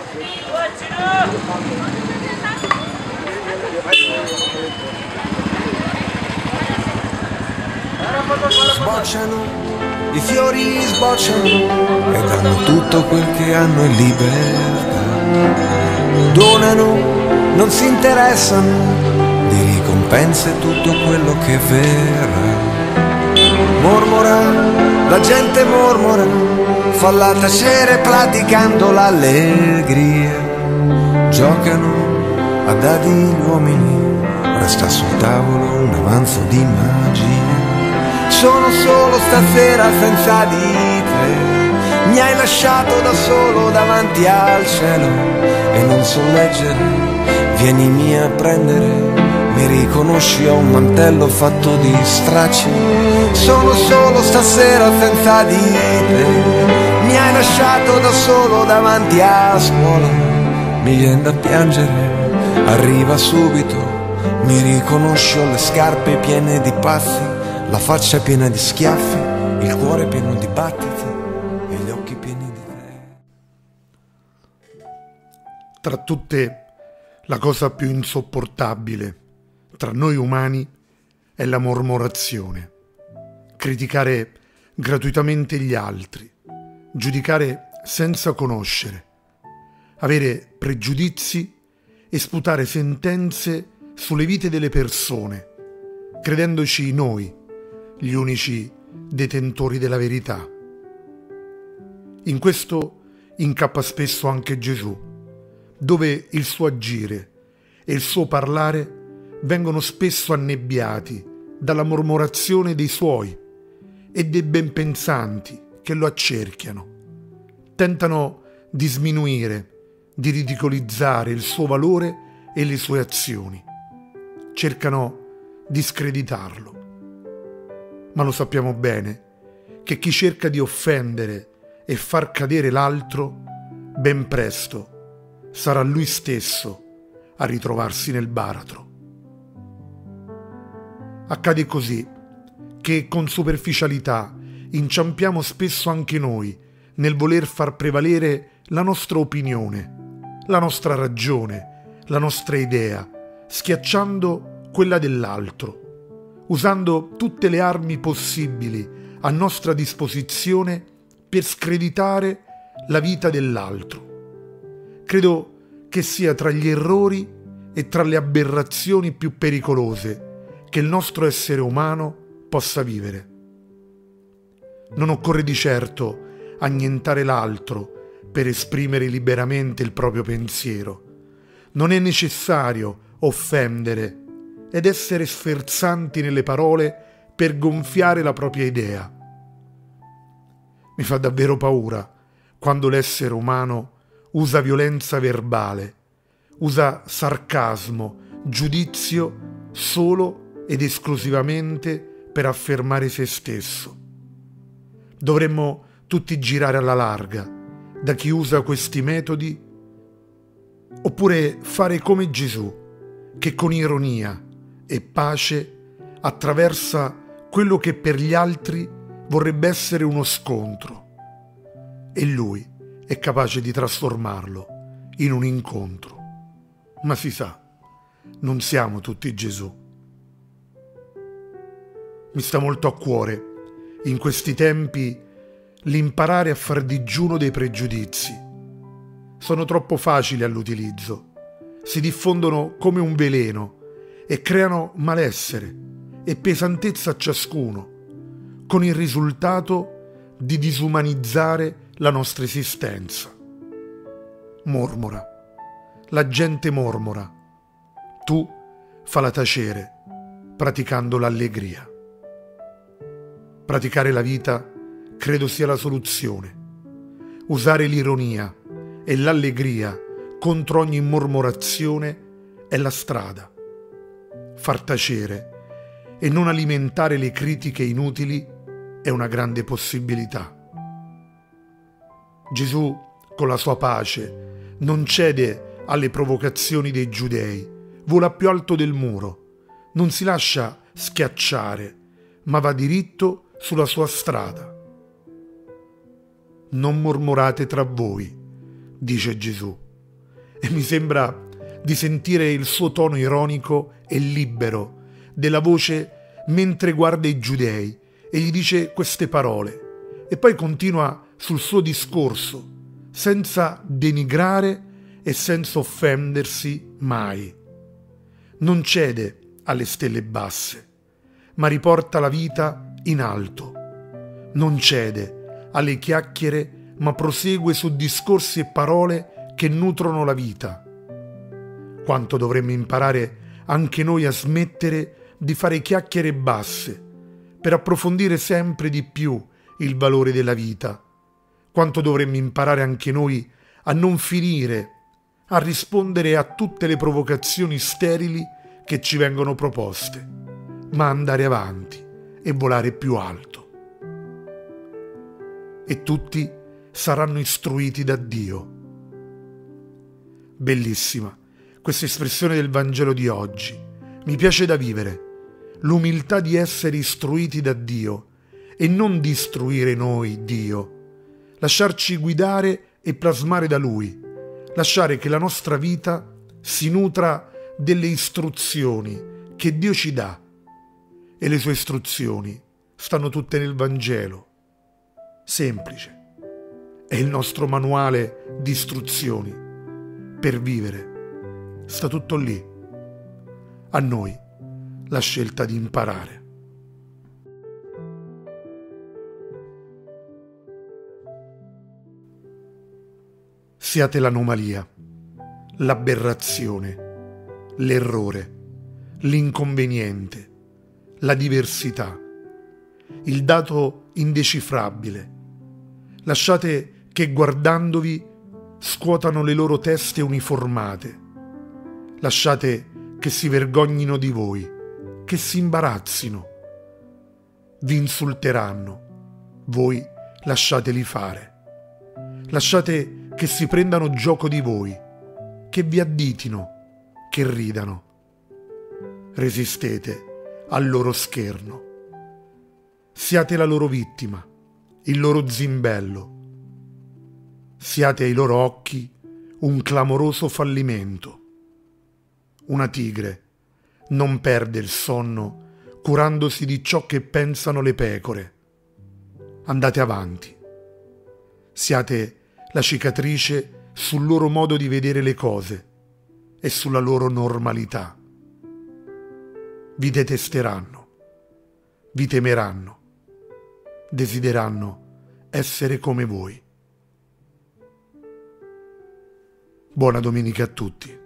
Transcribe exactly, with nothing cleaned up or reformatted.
Sbocciano, i fiori sbocciano e danno tutto quel che hanno in libertà. Donano, non si interessano di ricompense tutto quello che verrà. Mormora, la gente mormora, falla tacere praticando l'allegria. Giocano a dadi gli uomini, resta sul tavolo un avanzo di magia. Sono solo stasera senza di te, mi hai lasciato da solo davanti al cielo e non so leggere, vienimi a prendere. Mi riconosci, ho un mantello fatto di stracci. Sono solo stasera senza di te, mi hai lasciato da solo davanti a scuola. Mi viene da piangere, arriva subito. Mi riconosci, ho le scarpe piene di passi, la faccia piena di schiaffi, il cuore pieno di battiti e gli occhi pieni di te. Tra tutte, la cosa più insopportabile tra noi umani è la mormorazione. Criticare gratuitamente gli altri, giudicare senza conoscere, avere pregiudizi e sputare sentenze sulle vite delle persone, credendoci noi gli unici detentori della verità. In questo incappa spesso anche Gesù, dove il suo agire e il suo parlare vengono spesso annebbiati dalla mormorazione dei suoi e dei benpensanti che lo accerchiano. Tentano di sminuire, di ridicolizzare il suo valore e le sue azioni. Cercano di screditarlo. Ma lo sappiamo bene che chi cerca di offendere e far cadere l'altro, ben presto sarà lui stesso a ritrovarsi nel baratro. Accade così che con superficialità inciampiamo spesso anche noi nel voler far prevalere la nostra opinione, la nostra ragione, la nostra idea, schiacciando quella dell'altro, usando tutte le armi possibili a nostra disposizione per screditare la vita dell'altro. Credo che sia tra gli errori e tra le aberrazioni più pericolose che il nostro essere umano possa vivere. Non occorre di certo annientare l'altro per esprimere liberamente il proprio pensiero. Non è necessario offendere ed essere sferzanti nelle parole per gonfiare la propria idea. Mi fa davvero paura quando l'essere umano usa violenza verbale, usa sarcasmo, giudizio solo ed esclusivamente per affermare se stesso. Dovremmo tutti girare alla larga da chi usa questi metodi, oppure fare come Gesù, che con ironia e pace attraversa quello che per gli altri vorrebbe essere uno scontro, e lui è capace di trasformarlo in un incontro. Ma si sa, non siamo tutti Gesù. Mi sta molto a cuore, in questi tempi, l'imparare a far digiuno dei pregiudizi. Sono troppo facili all'utilizzo, si diffondono come un veleno e creano malessere e pesantezza a ciascuno, con il risultato di disumanizzare la nostra esistenza. Mormora, la gente mormora, tu falla tacere, praticando l'allegria. Praticare la vita credo sia la soluzione. Usare l'ironia e l'allegria contro ogni mormorazione è la strada. Far tacere e non alimentare le critiche inutili è una grande possibilità. Gesù, con la sua pace, non cede alle provocazioni dei giudei, vola più alto del muro, non si lascia schiacciare, ma va diritto sulla sua strada. Non mormorate tra voi, dice Gesù, e mi sembra di sentire il suo tono ironico e libero della voce mentre guarda i giudei e gli dice queste parole e poi continua sul suo discorso senza denigrare e senza offendersi mai. Non cede alle stelle basse, ma riporta la vita in alto. Non cede alle chiacchiere, ma prosegue su discorsi e parole che nutrono la vita. Quanto dovremmo imparare anche noi a smettere di fare chiacchiere basse per approfondire sempre di più il valore della vita. Quanto dovremmo imparare anche noi a non finire, a rispondere a tutte le provocazioni sterili che ci vengono proposte, ma andare avanti e volare più alto. E tutti saranno istruiti da Dio. Bellissima questa espressione del Vangelo di oggi. Mi piace da vivere. L'umiltà di essere istruiti da Dio e non di istruire noi Dio. Lasciarci guidare e plasmare da Lui. Lasciare che la nostra vita si nutra delle istruzioni che Dio ci dà. E le sue istruzioni stanno tutte nel Vangelo. Semplice. È il nostro manuale di istruzioni per vivere. Sta tutto lì. A noi la scelta di imparare. Siate l'anomalia, l'aberrazione, l'errore, l'inconveniente, la diversità, il dato indecifrabile. Lasciate che guardandovi scuotano le loro teste uniformate. Lasciate che si vergognino di voi, che si imbarazzino. Vi insulteranno, voi lasciateli fare. Lasciate che si prendano gioco di voi, che vi additino, che ridano. Resistete al loro scherno. Siate la loro vittima, il loro zimbello. Siate ai loro occhi un clamoroso fallimento. Una tigre non perde il sonno curandosi di ciò che pensano le pecore. Andate avanti. Siate la cicatrice sul loro modo di vedere le cose e sulla loro normalità. Vi detesteranno, vi temeranno, desideranno essere come voi. Buona domenica a tutti.